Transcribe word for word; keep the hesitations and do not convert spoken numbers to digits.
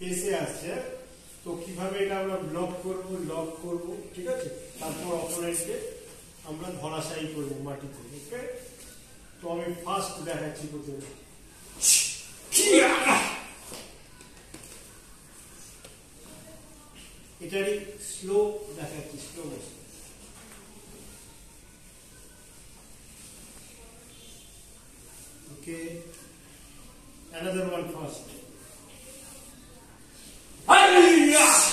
ফেসে আসছে, তো কিভাবে এটা আমরা ব্লক করব, লক করব, ঠিক আছে, তারপর অপোনেন্টকে আমরা ধরাশায়ী করবো মাটিতে। ওকে, তো আমি ফার্স্ট দেখাচ্ছি প্রথমে, এটারই স্লো দেখাচ্ছি, slow motion. Okay, another one first.